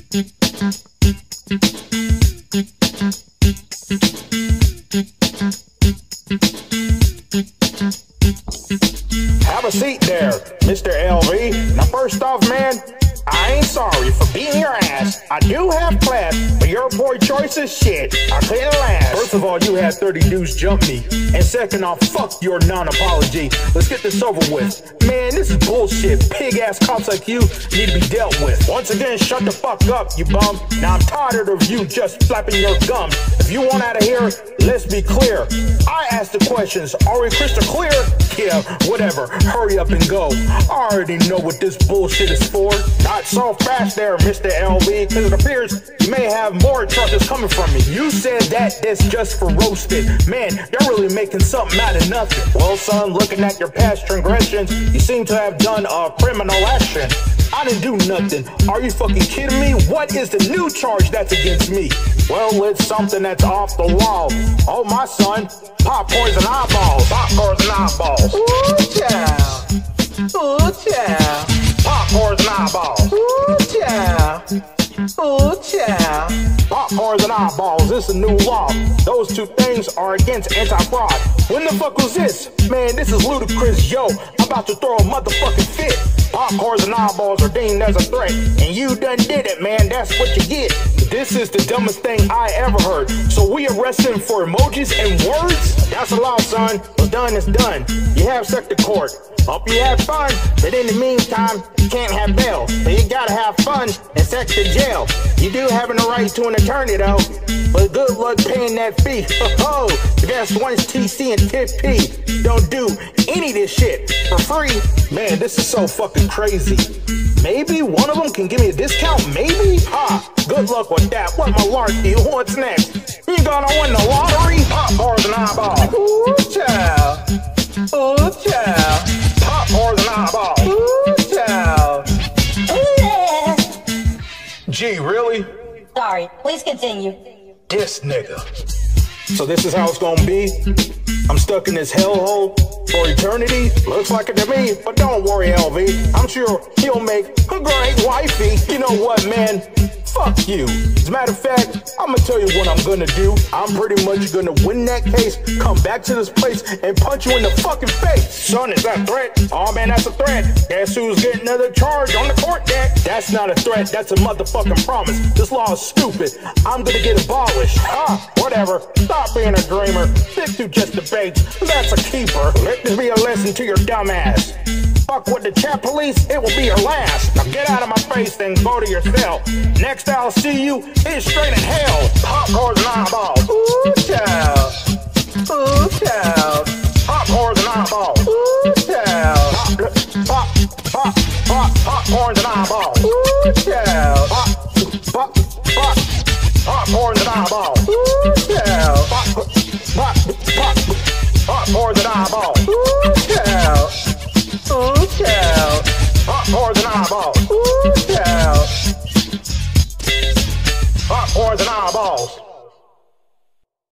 Have a seat there, Mr. LV. Now first off, man, I ain't sorry for beating your ass. I do have class, but your poor choices, shit, I couldn't last. First of all, you had 30 dudes jump me. And second off, fuck your non-apology. Let's get this over with. Man, this is bullshit. Pig-ass cops like you need to be dealt with. Once again, shut the fuck up, you bum. Now I'm tired of you just flapping your gums. If you want out of here, let's be clear. I asked the questions. Are we crystal clear? Yeah, whatever. Hurry up and go. I already know what this bullshit is for. Not so fast there, Mr. LV, because it appears you may have more charges coming from me. You said that it's just for roasted. Man, you're really making something out of nothing. Well, son, looking at your past transgressions, you seem to have done a criminal action. I didn't do nothing. Are you fucking kidding me? What is the new charge that's against me? Well, it's something that's off the wall. Oh, my son, pop poison eyeballs. Pop poison eyeballs. Ooh, child. Ooh, child. Pop poison eyeballs. Ooh, child. Ooh, child. Pop poison eyeballs, this is a new law. Those two things are against anti-fraud. When the fuck was this? Man, this is ludicrous, yo. I'm about to throw a motherfucking fit. Pop poison eyeballs are deemed as a threat. And you done did it, man, that's what you get. This is the dumbest thing I ever heard. So we arrest him for emojis and words? That's a law, son. What's done is done. You have stuck to court. Hope you have fun, but in the meantime, you can't have bail. So you gotta have fun and sent to jail. You do have a right to an attorney though, but good luck paying that fee. Oh, that's one's TC and tip P. Don't do any of this shit for free. Man, this is so fucking crazy. Maybe one of them can give me a discount, maybe? Ha, good luck with that. What malarkey? What's next? You gonna win the lottery? Pop poison eyeball. Ooh, child. Ooh, child. Pop poison eyeball. Ooh, child. Gee, really? Sorry, please continue. This nigga. So this is how it's gonna be? I'm stuck in this hellhole for eternity? Looks like it to me, but don't worry, LV. I'm sure he'll make a great wifey. You know what, man? Fuck you. As a matter of fact, I'm gonna tell you what I'm gonna do. I'm pretty much gonna win that case, come back to this place, and punch you in the fucking face. Son, is that a threat? Oh man, that's a threat. Guess who's getting another charge on the court deck? That's not a threat, that's a motherfucking promise. This law is stupid. I'm gonna get abolished. Ah, whatever. Stop being a dreamer. Stick to just debates. That's a keeper. Let this be a lesson to your dumb ass. Fuck with the chat police, it will be your last. Now get out of my face and go to your cell. Next I'll see you is straight in hell. Pop poison eyeballs. Ooh, child. Ooh, child. Pop poison eyeballs. Ooh, child. Pop poison eyeballs. Ooh, child. Pop poison eyeballs. Ooh, child. Pop poison eyeballs. Ooh, child. Ooh, child. Pop poison eyeballs.